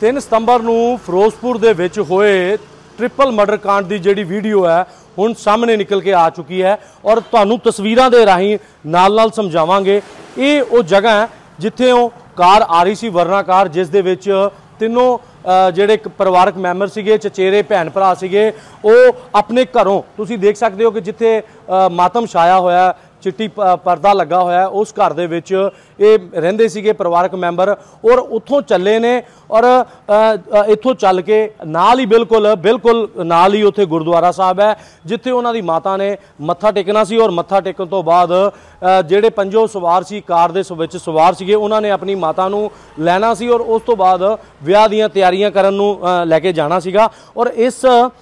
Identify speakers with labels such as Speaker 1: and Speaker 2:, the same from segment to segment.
Speaker 1: 3 ਸਤੰਬਰ ਨੂੰ ਫਿਰੋਜ਼ਪੁਰ ਦੇ ਵਿੱਚ ਹੋਏ ट्रिपल मर्डर कांड की जिहड़ी वीडियो है हुण सामने निकल के आ चुकी है और तुहानूं तस्वीरां दे राहीं नाल समझावांगे। ये वो जगह है जिथे वो कार आ रही सी वरना कार जिस दे विच तीनों ਜਿਹੜੇ ਪਰਿਵਾਰਕ ਮੈਂਬਰ ਸੀਗੇ ਚਚੇਰੇ ਭੈਣ ਭਰਾ ਸੀਗੇ ਉਹ ਆਪਣੇ ਘਰੋਂ ਤੁਸੀਂ ਦੇਖ ਸਕਦੇ ਹੋ ਕਿ ਜਿੱਥੇ ਮਾਤਮ ਛਾਇਆ ਹੋਇਆ चिट्टी परदा लगा होया उस घर दे विच ये रहिंदे सीगे परिवारक मैंबर और उत्थों चले ने और इत्थों चल के नाल ही बिल्कुल नाल ही उत्थे गुरुद्वारा साहब है जिथे उन्हां दी माता ने मत्था टेकना सी और मत्था टेकन तो बाद जिहड़े पंजों सवार सी कार दे विच सवार सीगे उन्हां ने अपनी माता नूं लैना सी और उस तो बाद विआह दीयां तैयारियां करन नूं लैके जाना सीगा। और इस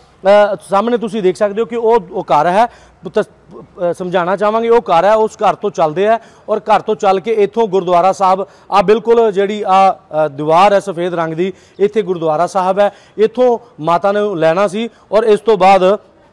Speaker 1: सामने तुसीं देख सकते हो कि वो घर है समझाना चाहांगे वो घर है उस घर तो चलते हैं और घर तो चल के इत्थों गुरुद्वारा साहब आ बिल्कुल जिहड़ी आ दीवार है सफ़ेद रंग की इत्थे गुरुद्वारा साहब है इत्थों माता ने लैना सी और इस तो बाद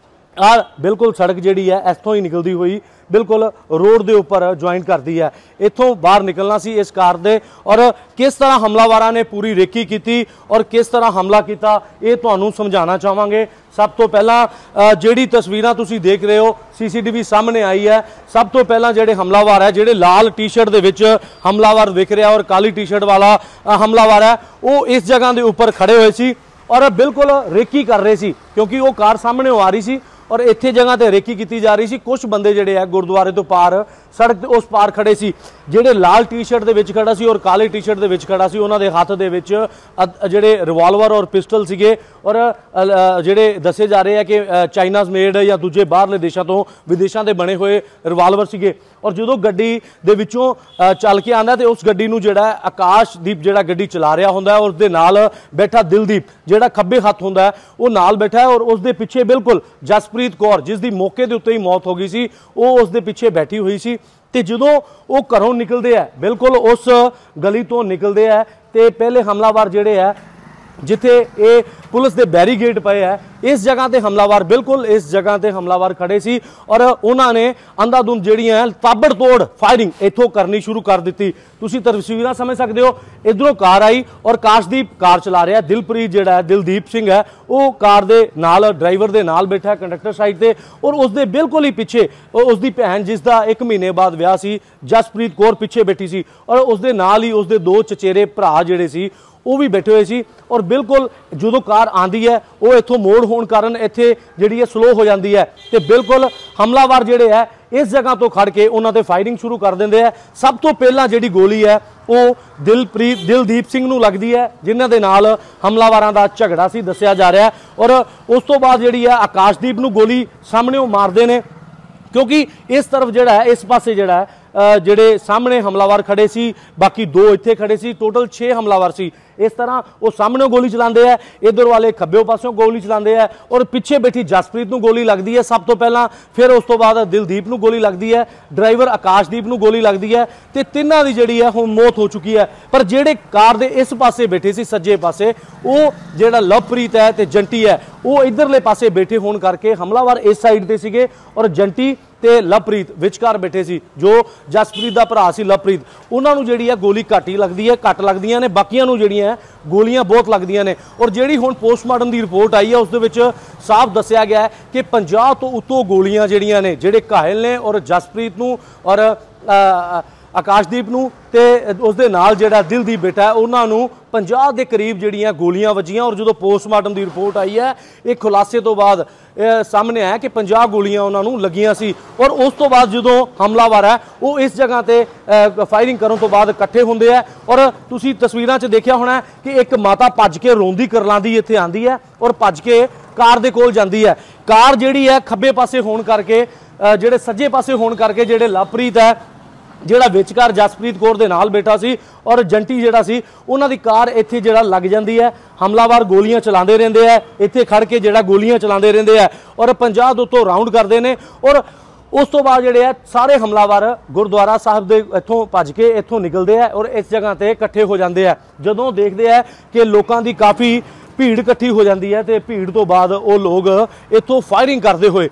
Speaker 1: आ बिल्कुल सड़क जिहड़ी है इत्थों ही निकलती हुई बिल्कुल रोड के उपर ज्वाइन करती है इत्थों बाहर निकलना सी इस कार दे और किस तरह हमलावारां ने पूरी रेकी की और किस तरह हमला किया ये तुहानूं समझाना चाहांगे। सब तो पहला जिहड़ी तस्वीरां तुसीं देख रहे हो CCTV सामने आई है सब तो पहला जिहड़े हमलावार है जिहड़े लाल टी शर्ट दे विच हमलावार दिख रहा और काली टी शर्ट वाला हमलावार है वो इस जगह के उपर खड़े हुए सी और बिल्कुल रेकी कर रहे सी क्योंकि वो कार सामने आ रही सी और इत्थे जगह ते रेकी की जा रही सी। कुछ बंदे जिहड़े है गुरुद्वारे तो पार सड़क उस पार खड़े सी जिहड़े लाल टी शर्ट दे विच खड़ा सी और काले टी शर्ट दे विच खड़ा सी उन्हां दे हत्थ दे विच जिहड़े रिवाल्वर और पिस्टल सीगे और जिहड़े दसे जा रहे हैं कि चाइनाज मेड या दूजे बाहरले देशों तो विदेशों के बने हुए रिवाल्वर सीगे और जो गड्डी दे विचों चल के आंदा ते उस गड्डी नूं जिहड़ा आकाशदीप जिहड़ा गड्डी चला रहा हुंदा है और उसदे नाल बैठा दिलदीप जिहड़ा खब्बे हत्थ हुंदा है वो नाल बैठा है और उसदे पिछे बिल्कुल जसप्रीत कौर जिस दी मौके दे उत्ते ही मौत हो गई सी वो उसदे पिछे बैठी हुई सी ते जदों वो घरों निकलते हैं बिल्कुल उस गली तो निकलते हैं तो पहले हमलावर जिहड़े है जिथे ये पुलिस के बैरीगेड पे है इस जगह ते हमलावर बिल्कुल इस जगह ते हमलावर खड़े सी और उन्होंने अंधाधुंध जिहड़ियां ताबड़तोड़ फायरिंग इत्थों करनी शुरू कर दी। तुसीं तस्वीरां समझ सकते हो इधरों कार आई और काशदीप कार चला रहा दिलप्रीत जिहड़ा है दिलदीप सिंह है वो कार दे नाल ड्राइवर दे नाल बैठा कंडक्टर साइड ते और उसके बिल्कुल ही पिछे उसकी भैन जिसका 1 महीने बाद विआह सी जसप्रीत कौर पिछे बैठी सी और उसके नाल ही उसके 2 चचेरे भरा जिहड़े सी वो भी बैठे हुए सी और बिल्कुल जो कार आती है वो इत्थों मोड़ होने कारण इत्थे जिहड़ी स्लो हो जाती है तो बिल्कुल हमलावर जिहड़े है इस जगह तो खड़ के उन्होंने फायरिंग शुरू कर देंगे है। सब तो पहला जिहड़ी गोली है वो दिलदीप सिंह नूं लगदी है जिन्हां दे नाल हमलावरां दा झगड़ा सी दस्सिया जा रहा है और उस तो बाद जिहड़ी है आकाशदीप नूं गोली सामने मारदे ने क्योंकि इस तरफ जिहड़ा है इस पासे जिहड़ा है जिहड़े सामने हमलावर खड़े सी बाकी 2 इत्थे खड़े सी टोटल 6 हमलावर सी इस तरह वो सामने गोली चलाते हैं इधर वाले खब्बे पासों गोली चलाते हैं और पिछे बैठी जसप्रीत नूं गोली लगती है सब तो पहला फिर उस तो बाद दिलदीप नूं गोली लगती है ड्राइवर आकाशदीप नूं गोली लगती है तो तिन्हां दी जिहड़ी है हुण मौत हो चुकी है। पर जिहड़े कार दे इस पासे बैठे सी सज्जे पासे वो जिहड़ा लवप्रीत है तो जंटी है वो इधरले पासे बैठे होने करके हमलावर इस साइड ते सीगे और जंटी ते लवप्रीत विचकार बैठे सी जो जसप्रीत दा भरा सी लवप्रीत उन्हां नूं जिहड़ी है गोली घट ही लगदी है घट लगदियां ने बाकियां नूं जिहड़ियां गोलियां बहुत लगदियां ने और जिहड़ी हुण पोस्टमार्टम की रिपोर्ट आई है उस दे विच साफ दस्सिया गया है कि 50 तो उत्तों गोलियां जिहड़ियां ने जिहड़े घायल ने और जसप्रीत नूं और आकाशदीप नूं ते उसदे नाल जिहड़ा दिलदीप बैठा है उन्हां नूं 50 के करीब जिहड़ियां गोलियां वजियां और जो पोस्टमार्टम की रिपोर्ट आई है एक खुलासे तो बाद सामने आया कि 50 गोलियां उन्होंने लगियां सी और उस तो बाद जो हमलावर है वो इस जगह ते फायरिंग करने तो बाद इकट्ठे होंदे है और तुसीं तस्वीरां 'च देखिया होना कि एक माता भज के रोंदी करलांदी इत्थे आंदी है और भज के कार दे कोल जांदी है। कार जिहड़ी है खब्बे पासे होण करके जिहड़े सज्जे पासे होण करके जिहड़े लवप्रीत है जिहड़ा विचकार जसप्रीत कौर दे नाल बैठा सी और जंटी जिहड़ा सी उन्हां दी कार इत्थे जिहड़ा लग जांदी है हमलावर गोलियां चलाते रहंदे है इत्थे खड़ के जिहड़ा गोलियां चलाते रहंदे है और 50 दे उत्तों राउंड करते हैं और उस तो बाद जिहड़े है सारे हमलावर गुरुद्वारा साहब दे इत्थों भज के इत्थों निकलते हैं और इस जगह ते इकट्ठे हो जाते हैं। जदों देखते हैं कि लोगों की काफ़ी भीड़ इकट्ठी हो जाती है तो भीड़ तो बाद वो लोग इत्थों फायरिंग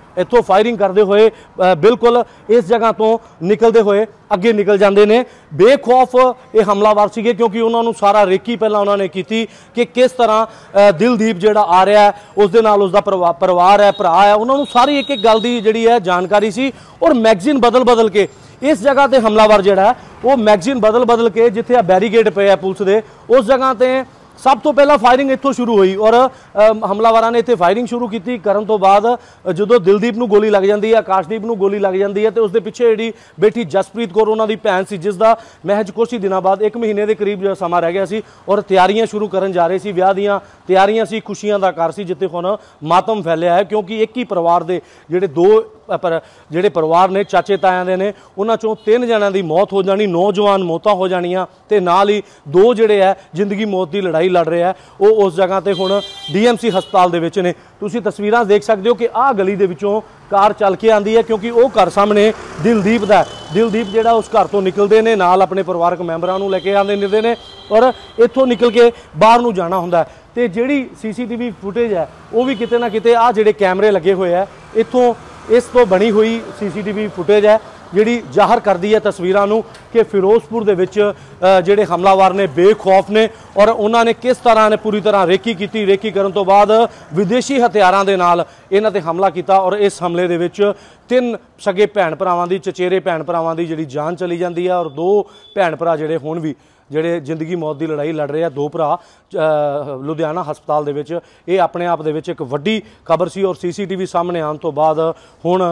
Speaker 1: करते हुए बिल्कुल इस जगह तो निकलते हुए अगे निकल जाते हैं। बेखौफ ये हमलावर सीगे क्योंकि उन्होंने सारा रेकी पहला उन्होंने की कि किस तरह दिलदीप जोड़ा आ रहा है उसके नाल उसका परिवार है भरा है उन्होंने सारी एक एक गल की जी है जानकारी सी। और मैगजीन बदल के इस जगह पर हमलावर जोड़ा है वो मैगजीन बदल के जिथे बैरीगेड पे है पुलिस के उस जगह पर सब तो पहला फायरिंग इत्थों शुरू हुई और हमलावरों ने इत्थे फायरिंग शुरू की करन तो बाद जो दिलदीप नूं गोली लग जाती है आकाशदीप नूं गोली लग जाती है तो उसके पिछे जी बेटी जसप्रीत कौर उन्होंने भैन सी जिसका महज कुछ ही दिनों बाद 1 महीने के करीब जो समा रह गया सी और तैयारियां शुरू करन जा रहे सी विआह दीयां तैयारियां सी खुशियां दा घर सी जिथे हुण मातम फैलिया है क्योंकि एक ही परिवार के जिहड़े दो ਜਿਹੜੇ परिवार ने चाचे तायां दे ने उन्हां चों 3 जणिਆਂ ਦੀ मौत हो जानी नौजवान मौतां हो जाणियां ते नाल ही 2 ਜਿਹੜੇ है जिंदगी मौत की लड़ाई लड़ रहे हैं वो उस जगह ते हुण DMC हस्पताल दे विच ने। तुसीं तस्वीरां देख सकते हो कि आह गली दे विचों कार चल के आती है क्योंकि वो घर सामने दिलदीप दा दिलदीप जिहड़ा उस घर तो निकलते हैं नाल अपने परिवारक मैंबरां नूं लैके आंदे ने और इत्थों निकल के बाहर नूं जाना हुंदा है ते जिहड़ी CCTV फुटेज है वो भी किते ना किते आ जिहड़े कैमरे लगे हुए है इत्थों इस तो बनी हुई CCTV फुटेज है जिहड़ी जाहिर करती है तस्वीरां नूं कि फिरोजपुर दे विच जिहड़े हमलावर ने बेखौफ ने और उन्होंने किस तरह ने पूरी तरह रेकी करन तो बाद विदेशी हथियारां दे नाल इन्हां ते हमला किया और इस हमले दे विच 3 सगे भैन भरावां दी चचेरे भैन भरावां दी जिहड़ी जान चली जाती है और 2 भैन भरा जिहड़े हुण भी ਜਿਹੜੇ जिंदगी मौत की लड़ाई लड़ रहे हैं 2 भरा लुधियाना हस्पताल दे विच ये अपने आप दे विच एक वड्डी खबर सी और CCTV सामने आने तो बाद हुण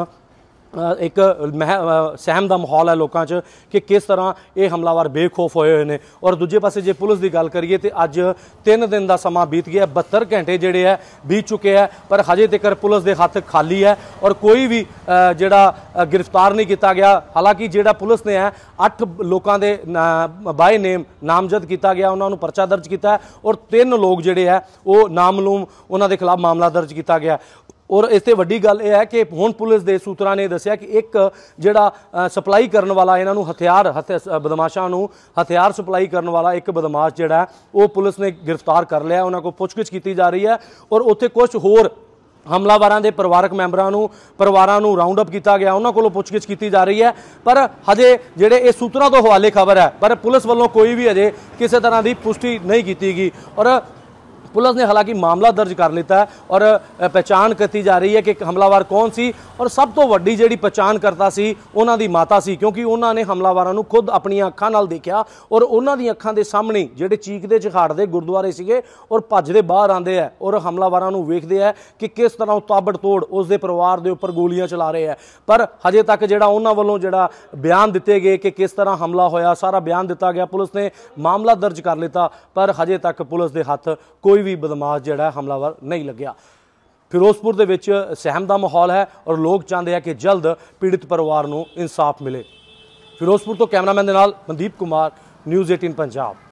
Speaker 1: एक सहम का माहौल है लोगों च कि किस तरह ये हमलावर बेखौफ होए हुए हैं। और दूजे पासे जे पुलिस की गल करिए तो अज 3 दिन का समा बीत गया 72 घंटे जोड़े है बीत चुके हैं पर हजे तक पुलिस के हथ खाली है और कोई भी जोड़ा गिरफ्तार नहीं किया गया। हालांकि जोड़ा पुलिस ने है 8 लोगों के बाय नेम नामजद किया गया उन्होंने परचा दर्ज किया और 3 लोग जोड़े है वो नामलूम उन्होंने खिलाफ मामला दर्ज किया गया। और इससे वड्डी गल यह है कि हुण पुलिस के सूत्रां ने दस्सिया कि एक जिहड़ा सप्लाई करने वाला इन्हां नूं हथियार बदमाशां नूं हथियार सप्लाई करने वाला एक बदमाश जिहड़ा वो पुलिस ने गिरफ्तार कर लिया उन्हां कोल पुछगिछ की जा रही है और उत्थे कुछ होर हमलावरां दे परिवारक परिवारां नूं राउंड अप किया गया उन्हां कोलों पुछगिछ की जा रही है पर हजे जिहड़े इस सूत्रां तो हवाले खबर है पर पुलिस वालों कोई भी अजे किसी तरह की पुष्टि नहीं की गई। और पुलिस ने हालांकि मामला दर्ज कर लिया है और पहचान की जा रही है कि हमलावर कौन सी और सब तो वड्डी जिहड़ी पहचान करता सी उन्हां दी माता सी क्योंकि उन्होंने हमलावरों नूं खुद अपनी अखां नाल देखा और उन्हां दी अखां दे सामने जिहड़े चीकदे चिखाड़दे गुरुद्वारे सीगे और भजदे बाहर आते हैं और हमलावरों नूं वेखदे है कि किस तरह ताबड़तोड़ उसके परिवार के उपर गोलियां चला रहे हैं। पर हजे तक जिहड़ा उन्हां वल्लों जिहड़ा बयान दिते गए कि किस तरह हमला होया सारा बयान दिता गया पुलिस ने मामला दर्ज कर लिता पर हजे तक पुलिस के हथ कोई भी बदमाश जिहड़ा हमलावर नहीं लग्या। फिरोजपुर दे विच सहम का माहौल है और लोग चाहते हैं कि जल्द पीड़ित परिवार को इंसाफ मिले। फिरोजपुर तो कैमरामैन दे नाल मनदीप कुमार न्यूज़ 18 पंजाब।